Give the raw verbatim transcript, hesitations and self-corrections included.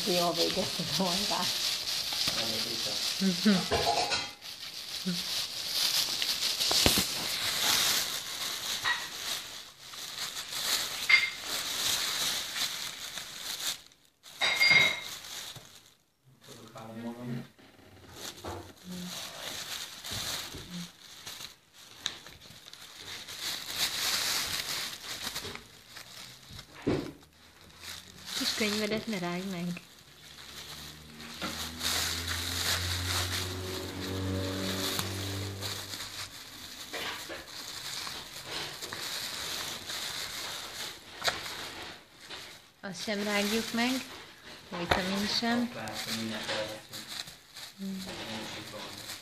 hogy jól végezted a munkát. Kis könyvedet ne rágd meg. Azt sem rágjuk meg, a vitamin sem. Látom, mindent elvetünk. Nem is itt van.